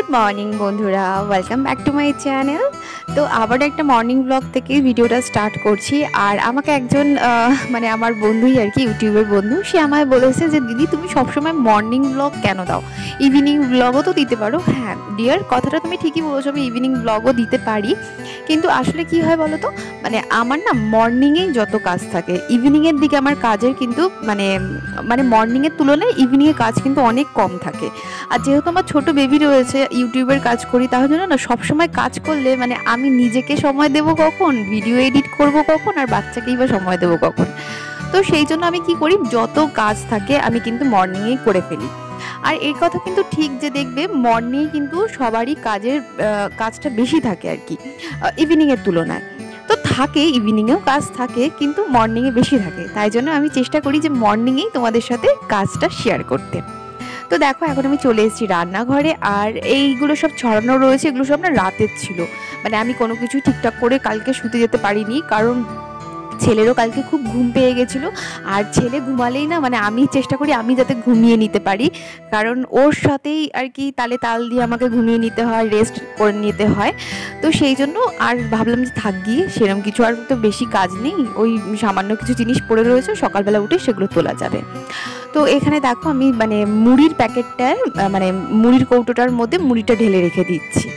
Good morning बंधुरा welcome back to my channel. तो आबार एक मर्निंग ब्लग থেকে ভিডিওটা স্টার্ট করছি। আর আমাকে একজন মানে আমার বন্ধুই আর কি, ইউটিউবের বন্ধু, সে আমায় বলেছে যে দিদি তুমি সবসময় মর্নিং ব্লগ কেন দাও, ইভিনিং ব্লগও তো দিতে পারো। হ্যাঁ ডিয়ার, কথাটা তুমি ঠিকই বলেছো, আমি ইভিনিং ব্লগও দিতে পারি, কিন্তু আসলে কি হয় বলো তো, মানে আমার না মর্নিংয়েই যত কাজ থাকে, ইভিনিংয়ের দিকে আমার কাজের কিন্তু মানে মানে মর্নিংয়ের তুলনায় ইভিনিংয়ে কাজ কিন্তু অনেক কম থাকে। আর যেহেতু আমার ছোট বেবি রয়েছে, ইউটিউবের কাজ করি, তাহলে জন্য না সবসময় কাজ করলে মানে আমি নিজেকে সময় দেবো কখন, ভিডিও এডিট করব কখন, আর বাচ্চাকেই বা সময় দেবো কখন। তো সেই জন্য আমি কি করি, যত কাজ থাকে আমি কিন্তু মর্নিংয়েই করে ফেলি। আর এই কথা কিন্তু ঠিক যে দেখবে মর্নিংয়ে কিন্তু সবারই কাজটা বেশি থাকে আর কি ইভিনিংয়ের তুলনায়। তো থাকে, ইভিনিংয়েও কাজ থাকে, কিন্তু মর্নিংয়ে বেশি থাকে। তাই জন্য আমি চেষ্টা করি যে মর্নিংয়েই তোমাদের সাথে কাজটা শেয়ার করতে। তো দেখো এখন আমি চলে এসেছি রান্নাঘরে, আর এইগুলো সব ছড়ানো রয়েছে, এগুলো সব না রাতের ছিল। মানে আমি কোনো কিছু ঠিকঠাক করে কালকে শুতে যেতে পারিনি, কারণ ছেলেরও কালকে খুব ঘুম পেয়ে গেছিলো। আর ছেলে ঘুমালেই না মানে আমি চেষ্টা করি আমি যাতে ঘুমিয়ে নিতে পারি, কারণ ওর সাথেই আর কি তালে তাল দিয়ে আমাকে ঘুমিয়ে নিতে হয়, রেস্ট করে নিতে হয়। তো সেই জন্য আর ভাবলাম যে থাক গিয়ে, সেরকম কিছু আর তো বেশি কাজ নেই, ওই সামান্য কিছু জিনিস পড়ে রয়েছে, সকালবেলা উঠে সেগুলো তোলা যাবে। তো এখানে দেখো আমি মানে মুড়ির প্যাকেটটায় মানে মুড়ির কৌটোটার মধ্যে মুড়িটা ঢেলে রেখে দিচ্ছি।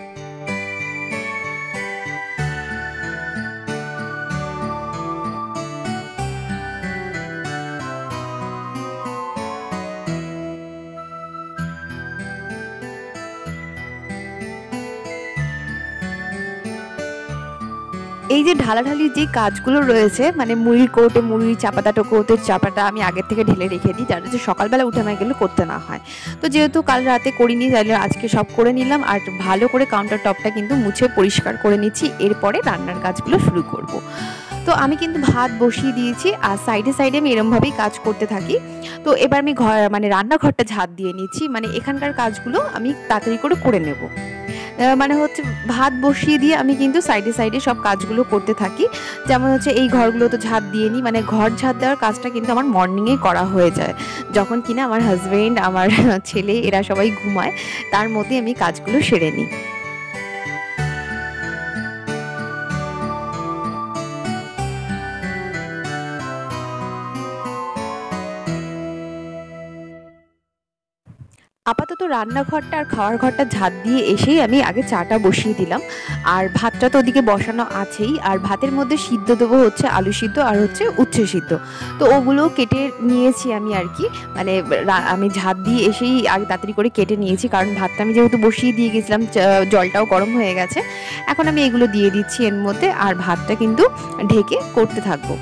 এই যে ঢালাঢালির যে কাজগুলো রয়েছে, মানে মুড়ির কৌটে মুড়ি, চাপাতা কৌটের চাপাটা আমি আগের থেকে ঢেলে রেখে দিই, যাতে সকালবেলা উঠে আমাকে এগুলো করতে না হয়। তো যেহেতু কাল রাতে করিনি, তাহলে আজকে সব করে নিলাম। আর ভালো করে কাউন্টার টপটা কিন্তু মুছে পরিষ্কার করে নিচ্ছি, এরপরে রান্নার কাজগুলো শুরু করব। তো আমি কিন্তু ভাত বসিয়ে দিয়েছি, আর সাইডে সাইডে আমি এরমভাবেই কাজ করতে থাকি। তো এবার আমি মানে রান্নাঘরটা ঝাঁট দিয়ে নিচ্ছি, মানে এখানকার কাজগুলো আমি তাড়াতাড়ি করে নেব। মানে হচ্ছে ভাত বসিয়ে দিয়ে আমি কিন্তু সাইডে সাইডে সব কাজগুলো করতে থাকি। যেমন হচ্ছে এই ঘরগুলো তো ঝাঁট দিয়ে নিই, মানে ঘর ঝাঁট দেওয়ার কাজটা কিন্তু আমার মর্নিংয়েই করা হয়ে যায়, যখন কিনা আমার হাজব্যান্ড, আমার ছেলে, এরা সবাই ঘুমায়, তার মধ্যে আমি কাজগুলো সেরে নিই। আপাতত রান্নাঘরটা আর খাওয়ার ঘরটা ঝাঁট দিয়ে এসেই আমি আগে চাটা বসিয়ে দিলাম, আর ভাতটা তো ওদিকে বসানো আছেই। আর ভাতের মধ্যে সিদ্ধ দেবো হচ্ছে আলু সিদ্ধ আর হচ্ছে উচ্ছে সিদ্ধ। তো ওগুলো কেটে নিয়েছি আমি আর কি, মানে আমি ঝাঁট দিয়ে এসেই আগে তাড়াতাড়ি করে কেটে নিয়েছি, কারণ ভাতটা আমি যেহেতু বসিয়ে দিয়ে গেছিলাম, জলটাও গরম হয়ে গেছে। এখন আমি এগুলো দিয়ে দিচ্ছি এর মধ্যে, আর ভাতটা কিন্তু ঢেকে করতে থাকবো।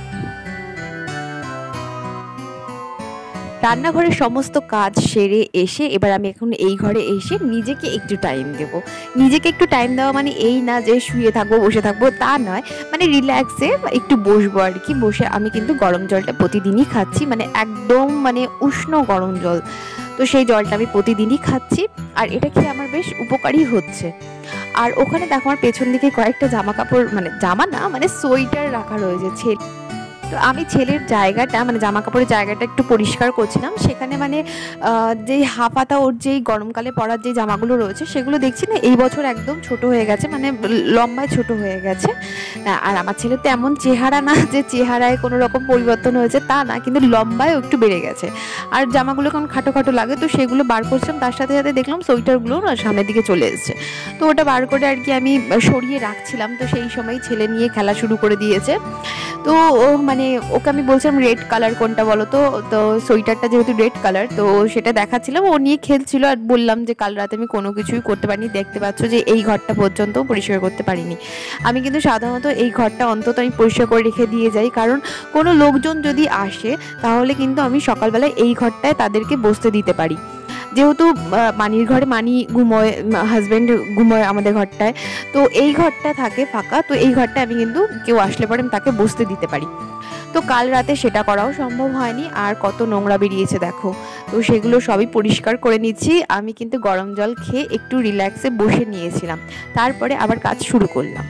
রান্নাঘরের সমস্ত কাজ সেরে এসে এবার আমি এখন এই ঘরে এসে নিজেকে একটু টাইম দেব। নিজেকে একটু টাইম দেওয়া মানে এই না যে শুয়ে থাকবো, বসে থাকবো, তা নয়, মানে রিল্যাক্সে একটু বসবো আর কি। বসে আমি কিন্তু গরম জলটা প্রতিদিনই খাচ্ছি, মানে একদম মানে উষ্ণ গরম জল। তো সেই জলটা আমি প্রতিদিনই খাচ্ছি, আর এটা খেয়ে আমার বেশ উপকারী হচ্ছে। আর ওখানে দেখো আমার পেছন দিকে কয়েকটা জামা কাপড়, মানে জামা না, মানে সোয়েটার রাখা রয়েছে। তো আমি ছেলের জায়গাটা, মানে জামা কাপড়ের জায়গাটা একটু পরিষ্কার করছিলাম। সেখানে মানে যেই হাফাতা ওর যেই গরমকালে পরার যেই জামাগুলো রয়েছে, সেগুলো দেখছি না এই বছর একদম ছোট হয়ে গেছে, মানে লম্বায় ছোট হয়ে গেছে। আর আমার ছেলে তো এমন চেহারা না যে চেহারায় কোনো রকম পরিবর্তন হয়েছে, তা না, কিন্তু লম্বায়ও একটু বেড়ে গেছে। আর জামাগুলো কেমন খাটো খাটো লাগে, তো সেগুলো বার করছিলাম, তার সাথে সাথে দেখলাম সোয়েটারগুলো না সামনের দিকে চলে এসছে। তো ওটা বার করে আর কি আমি সরিয়ে রাখছিলাম। তো সেই সময় ছেলে নিয়ে খেলা শুরু করে দিয়েছে। তো ও মানে ওকে আমি বলছিলাম রেড কালার কোনটা বলো তো, তো সোয়েটারটা যেহেতু রেড কালার, তো সেটা দেখাচ্ছিলাম, ও নিয়ে খেলছিল। আর বললাম যে কাল রাতে আমি কোনো কিছুই করতে পারিনি, দেখতে পাচ্ছ যে এই ঘরটা পর্যন্ত পরিষ্কার করতে পারিনি। আমি কিন্তু সাধারণত এই ঘরটা অন্তত আমি পরিষ্কার করে রেখে দিয়ে যাই, কারণ কোনো লোকজন যদি আসে তাহলে কিন্তু আমি সকালবেলায় এই ঘরটায় তাদেরকে বসতে দিতে পারি। যেহেতু মানির ঘরে মানি ঘুমোয়, হাজব্যান্ড ঘুমোয় আমাদের ঘরটায়, তো এই ঘরটা থাকে ফাঁকা, তো এই ঘরটা আমি কিন্তু কেউ আসলে পরে আমি তাকে বসতে দিতে পারি। তো কাল রাতে সেটা করাও সম্ভব হয়নি, আর কত নোংরা বেরিয়েছে দেখো। তো সেগুলো সবই পরিষ্কার করে নিচ্ছি। আমি কিন্তু গরম জল খেয়ে একটু রিল্যাক্সে বসে নিয়েছিলাম, তারপরে আবার কাজ শুরু করলাম।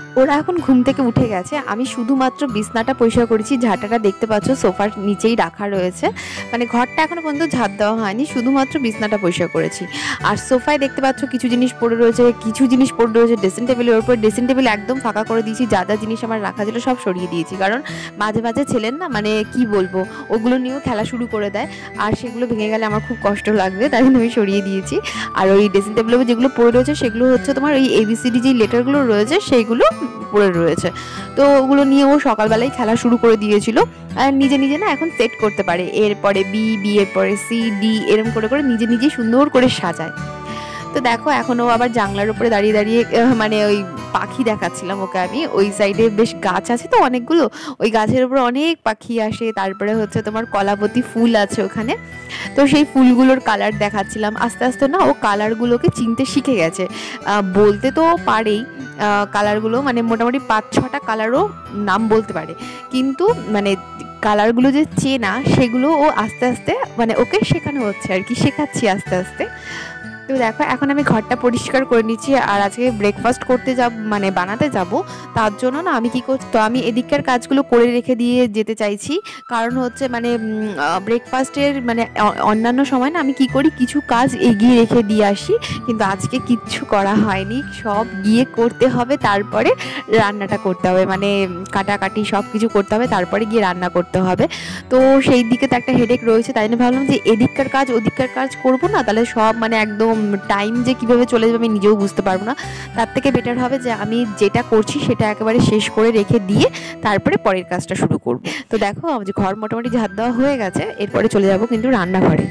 ওরা এখন ঘুম থেকে উঠে গেছে। আমি শুধুমাত্র বিছনাটা পরিষ্কার করেছি, ঝাঁটাটা দেখতে পাচ্ছ সোফার নিচেই রাখা রয়েছে, মানে ঘরটা এখনো পর্যন্ত ঝাঁট দেওয়া হয়নি, শুধুমাত্র বিছনাটা পরিষ্কার করেছি। আর সোফায় দেখতে পাচ্ছ কিছু জিনিস পড়ে রয়েছে, ড্রেসিং টেবিলের ওপর। ড্রেসিং টেবিল একদম ফাঁকা করে দিয়েছি, যা যা জিনিস আমার রাখা ছিল সব সরিয়ে দিয়েছি, কারণ মাঝে মাঝে ছেলের না মানে কি বলবো, ওগুলো নিয়েও খেলা শুরু করে দেয়, আর সেগুলো ভেঙে গেলে আমার খুব কষ্ট লাগবে, তাই জন্য আমি সরিয়ে দিয়েছি। আর ওই ড্রেসিং টেবিলের উপর যেগুলো পড়ে রয়েছে সেগুলো হচ্ছে তোমার ওই ABCD যেই লেটারগুলো রয়েছে সেইগুলো পড়ে রয়েছে। তো ওগুলো নিয়ে ও সকালবেলায় খেলা শুরু করে দিয়েছিল, আর নিজে নিজে না এখন সেট করতে পারে, এরপরে বি এর পরে C D এরকম করে করে নিজে নিজে সুন্দর করে সাজায়। তো দেখো এখনও আবার জানলার উপরে দাঁড়িয়ে দাঁড়িয়ে মানে ওই পাখি দেখাচ্ছিলাম ওকে আমি। ওই সাইডে বেশ গাছ আছে তো অনেকগুলো, ওই গাছের উপরে অনেক পাখি আসে, তারপরে হচ্ছে তোমার কলাপতি ফুল আছে ওখানে, তো সেই ফুলগুলোর কালার দেখাচ্ছিলাম। আস্তে আস্তে না ও কালারগুলোকে চিনতে শিখে গেছে, বলতে তো পারেই কালারগুলো, মানে মোটামুটি 5-6টা কালারও নাম বলতে পারে, কিন্তু মানে কালারগুলো যে চেনা সেগুলো ও আস্তে আস্তে মানে ওকে শেখানো হচ্ছে আর কি, শেখাচ্ছি আস্তে আস্তে। তো দেখো এখন আমি ঘরটা পরিষ্কার করে নিচ্ছি, আর আজকে ব্রেকফাস্ট করতে যাব মানে বানাতে যাব, তার জন্য না আমি কি করছি, তো আমি এদিককার কাজগুলো করে রেখে দিয়ে যেতে চাইছি, কারণ হচ্ছে মানে ব্রেকফাস্টের মানে অন্যান্য সময় না আমি কি করি কিছু কাজ এগিয়ে রেখে দিয়ে আসি, কিন্তু আজকে কিচ্ছু করা হয়নি, সব গিয়ে করতে হবে, তারপরে রান্নাটা করতে হবে, মানে কাটাকাটি সব কিছু করতে হবে, তারপরে গিয়ে রান্না করতে হবে। তো সেই দিকে তো একটা হেডেক রয়েছে, তাই জন্য ভাবলাম যে এদিককার কাজ ওদিককার কাজ করবো না, তাহলে সব মানে একদম টাইম যে কিভাবে চলে যাবে আমি নিজেও বুঝতে পারবো না। তার থেকে বেটার হবে যে আমি যেটা করছি সেটা একেবারে শেষ করে রেখে দিয়ে তারপরে পরের কাজটা শুরু করব। তো দেখো আমার যে ঘর মোটামুটি ঝাড় দেওয়া হয়ে গেছে, এরপরে চলে যাব কিন্তু রান্নাঘরে।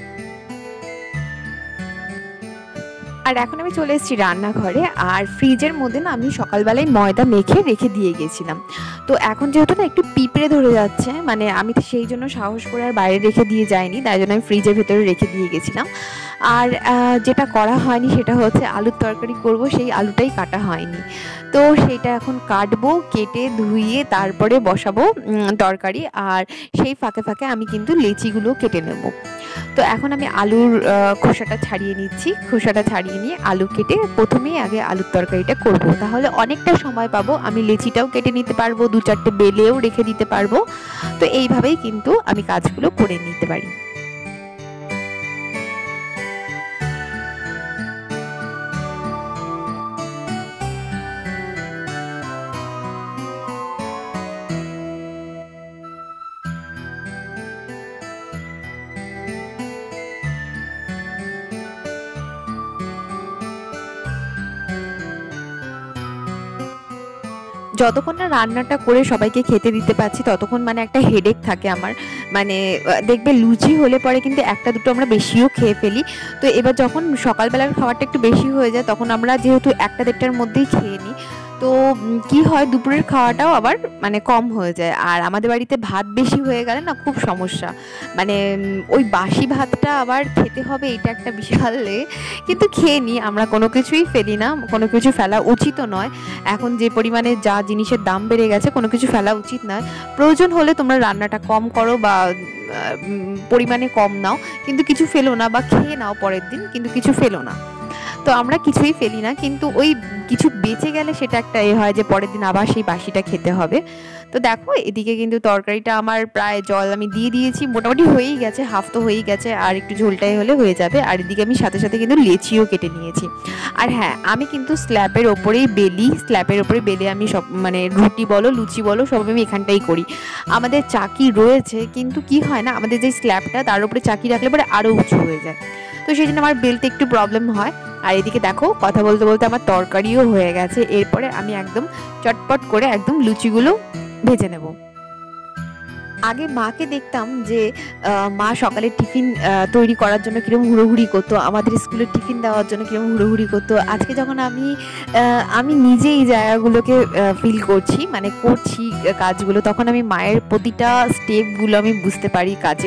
আর এখন আমি চলে এসেছি রান্নাঘরে, আর ফ্রিজের মধ্যে না আমি সকালবেলায় ময়দা মেখে রেখে দিয়ে গেছিলাম। তো এখন যেহেতু না একটু পিঁপড়ে ধরে যাচ্ছে, মানে আমি তো সেই জন্য সাহস করে আর বাইরে রেখে দিয়ে যাইনি, তাই জন্য আমি ফ্রিজের ভেতরে রেখে দিয়ে গেছিলাম। আর যেটা করা হয়নি সেটা হচ্ছে আলুর তরকারি করব, সেই আলুটাই কাটা হয়নি, তো সেইটা এখন কাটবো, কেটে ধুইয়ে তারপরে বসাবো তরকারি। আর সেই ফাঁকে ফাঁকে আমি কিন্তু লেচিগুলো কেটে নেব। তো এখন আমি আলুর খোসাটা ছাড়িয়ে নিচ্ছি, খোসাটা ছাড়িয়ে নিয়ে আলু কেটে প্রথমেই আগে আলুর তরকারিটা করব, তাহলে অনেকটা সময় পাবো, আমি লেচিটাও কেটে নিতে পারবো, 2-4টে বেলেও রেখে দিতে পারবো। তো এইভাবেই কিন্তু আমি কাজগুলো করে নিতে পারি। যতক্ষণ না রান্নাটা করে সবাইকে খেতে দিতে পারছি ততক্ষণ মানে একটা হেডেক থাকে আমার, মানে দেখবে লুচি হলে পরে কিন্তু 1-2টো আমরা বেশিও খেয়ে ফেলি। তো এবার যখন সকালবেলার খাবারটা একটু বেশি হয়ে যায় তখন আমরা যেহেতু 1-1.5টার মধ্যেই খেয়ে নিই, তো কি হয় দুপুরের খাওয়াটাও আবার মানে কম হয়ে যায়। আর আমাদের বাড়িতে ভাত বেশি হয়ে গেলে না খুব সমস্যা, মানে ওই বাসি ভাতটা আবার খেতে হবে, এটা একটা বিশাল কিন্তু খেয়ে নিই, আমরা কোনো কিছুই ফেলি না, কোনো কিছু ফেলা উচিতও নয়। এখন যে পরিমাণে যা জিনিসের দাম বেড়ে গেছে কোনো কিছু ফেলা উচিত নয়। প্রয়োজন হলে তোমরা রান্নাটা কম করো বা পরিমাণে কম নাও, কিন্তু কিছু ফেলো না, বা খেয়ে নাও পরের দিন কিন্তু কিছু ফেলো না। তো আমরা কিছুই ফেলি না, কিন্তু ওই কিছু বেঁচে গেলে সেটা একটা হয় যে পরের দিন আবার সেই বাসিটা খেতে হবে। তো দেখো এদিকে কিন্তু তরকারিটা আমার প্রায় জল আমি দিয়ে দিয়েছি, মোটামুটি হয়েই গেছে, হাফ তো হয়েই গেছে, আর একটু ঝোলটাই হলে হয়ে যাবে। আর এদিকে আমি সাথে সাথে কিন্তু লেচিও কেটে নিয়েছি। আর হ্যাঁ, আমি কিন্তু স্ল্যাবের ওপরেই বেলে আমি সব মানে রুটি বলো লুচি বলো সব আমি এখানটাই করি। আমাদের চাকি রয়েছে, কিন্তু কি হয় না, আমাদের যে স্ল্যাবটা তার উপরে চাকি রাখলে পরে আরও উঁচু হয়ে যায়, তো সেই জন্য আমার বেলতে একটু প্রবলেম হয়। আর এদিকে দেখো কথা বলতে বলতে আমার তরকারিও হয়ে গেছে, এরপরে আমি একদম চটপট করে একদম লুচিগুলো ভেজে নেব। আগে মাকে দেখতাম যে মা সকালে টিফিন তৈরি করার জন্য কিরকম হুড়োহুড়ি করতো, আমাদের স্কুলে টিফিন দেওয়ার জন্য কিরকম হুড়োহুড়ি করতো। আজকে যখন আমি নিজে এই জায়গাগুলোকে ফিল করছি, মানে করছি কাজগুলো, তখন আমি মায়ের প্রতিটা স্টেপগুলো আমি বুঝতে পারি কাজের,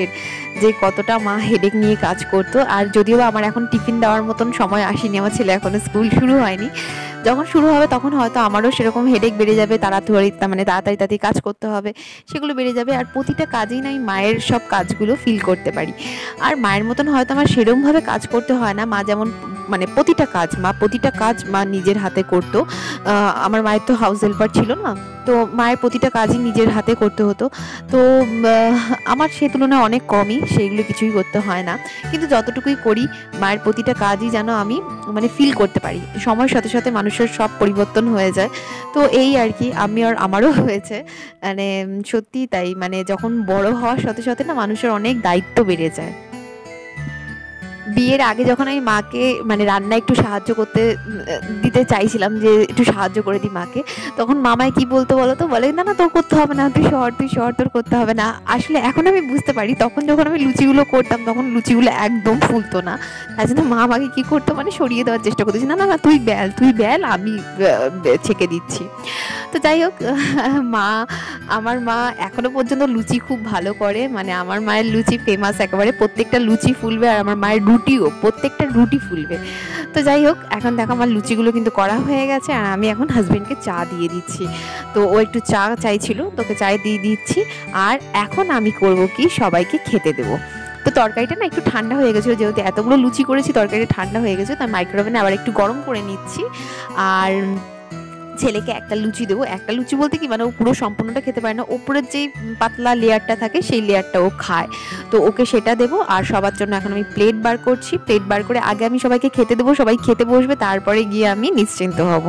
যে কতটা মা হেডেক নিয়ে কাজ করতো। আর যদিও আমার এখন টিফিন দেওয়ার মতন সময় আসেনি, আমার ছেলে এখনো স্কুল শুরু হয়নি, যখন শুরু হবে তখন হয়তো আমারও সেরকম হেডেক বেড়ে যাবে, তাড়াতাড়ি কাজ করতে হবে, সেগুলো বেড়ে যাবে। আর প্রতিটা কাজেই না আমি মায়ের সব কাজগুলো ফিল করতে পারি। আর মায়ের মতন হয়তো আমার সেরকমভাবে কাজ করতে হয় না, মা যেমন মানে প্রতিটা কাজ মা নিজের হাতে করতো। আমার মায়ের তো হাউস হেল্পার ছিল না, তো মায়ের প্রতিটা কাজই নিজের হাতে করতে হতো। তো আমার সে তুলনায় অনেক কমই, সেইগুলো কিছুই করতে হয় না, কিন্তু যতটুকুই করি মায়ের প্রতিটা কাজই যেন আমি মানে ফিল করতে পারি। সময়ের সাথে সাথে মানুষের সব পরিবর্তন হয়ে যায়, তো এই আর কি আমারও হয়েছে। মানে সত্যি তাই, মানে যখন বড় হওয়ার সাথে সাথে না মানুষের অনেক দায়িত্ব বেড়ে যায়। বিয়ের আগে যখন আমি মাকে মানে রান্না একটু সাহায্য করতে দিতে চাইছিলাম, যে একটু সাহায্য করে দিই মাকে, তখন মামায় কি বলতো বলো তো, বলে না না তোর করতে হবে না, তুই শহর তোর করতে হবে না। আসলে এখন আমি বুঝতে পারি, তখন যখন আমি লুচিগুলো করতাম তখন লুচিগুলো একদম ফুলতো না, তাই জন্য মা আমাকে কী করতো মানে সরিয়ে দেওয়ার চেষ্টা করতেছি, না না না তুই বেল আমি ছেঁকে দিচ্ছি। তো যাই হোক, আমার মা এখনো পর্যন্ত লুচি খুব ভালো করে, মানে আমার মায়ের লুচি ফেমাস একেবারে, প্রত্যেকটা লুচি ফুলবে, আর আমার মায়ের প্রত্যেকটা রুটি ফুলবে। তো যাই হোক, এখন দেখো আমার লুচিগুলো কিন্তু করা হয়ে গেছে, আর আমি এখন হাজবেন্ডকে চা দিয়ে দিচ্ছি। তো ও একটু চা চাইছিল, তোকে চায় দিয়ে দিচ্ছি। আর এখন আমি করব কি, সবাইকে খেতে দেবো। তো তরকারিটা না একটু ঠান্ডা হয়ে গেছিলো, যেহেতু এতগুলো লুচি করেছি তরকারিটা ঠান্ডা হয়ে গেছে, তাই মাইক্রোওভেনে আবার একটু গরম করে নিচ্ছি। আর ছেলেকে একটা লুচি দেবো, একটা লুচি বলতে কি মানে ও পুরো সম্পূর্ণটা খেতে পারে না, ওপরের যেই পাতলা লেয়ারটা থাকে সেই লেয়ারটা ও খায়, তো ওকে সেটা দেবো। আর সবার জন্য এখন আমি প্লেট বার করছি, প্লেট বার করে আগে আমি সবাইকে খেতে দেবো, সবাই খেতে বসবে, তারপরে গিয়ে আমি নিশ্চিন্ত হব।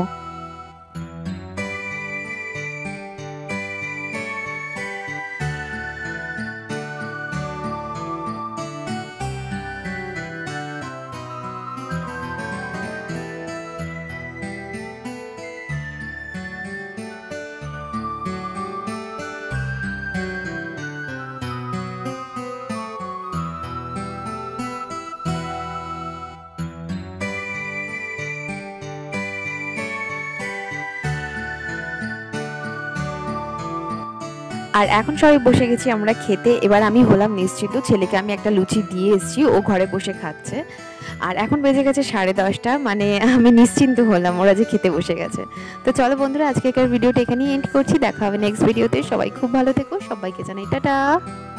আর এখন সবাই বসে গেছি আমরা খেতে, এবার আমি হলাম নিশ্চিত, ছেলেকে আমি একটা লুচি দিয়ে এসেছি, ও ঘরে বসে খাচ্ছে। আর এখন বেজে গেছে 10:30, মানে আমি নিশ্চিন্ত হলাম ওরা যে খেতে বসে গেছে। তো চলো বন্ধুরা, আজকের ভিডিওটা এখানেই এন্ড করছি, দেখা হবে নেক্সট ভিডিওতে। সবাই খুব ভালো থেকো, সবাইকে জানাই টাটা।